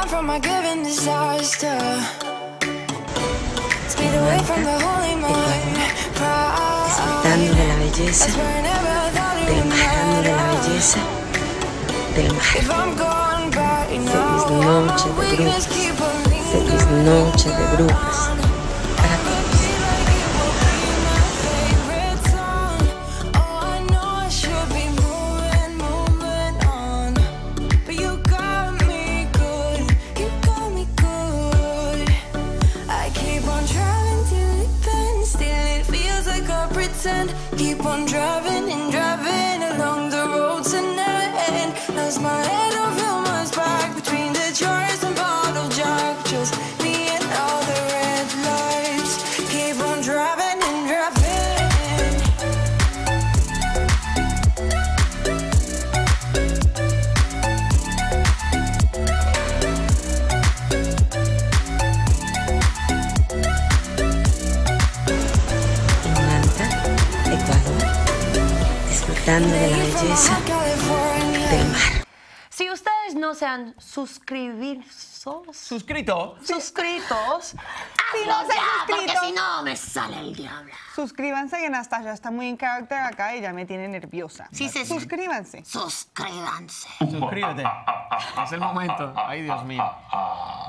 run from my given disaster. Speed away from the holy mind. Disfrutando de la belleza, del mar, de la belleza del mar. Feliz noche de brujas. Feliz noche de brujas. Para todos. Keep on driving and driving along the road tonight. Lost my head, don't feel much back between the jars and bottle jack. Just me and all the red lights. Keep on driving and driving. Disfrutando de la belleza del mar. Si ustedes no se han suscrito. Si no se han suscrito, si no me sale el diablo. Suscríbanse, que Anastasia está muy en carácter acá y ya me tiene nerviosa. Sí, Suscríbanse. Suscríbanse. Suscríbete. Es el momento. Ay, Dios mío.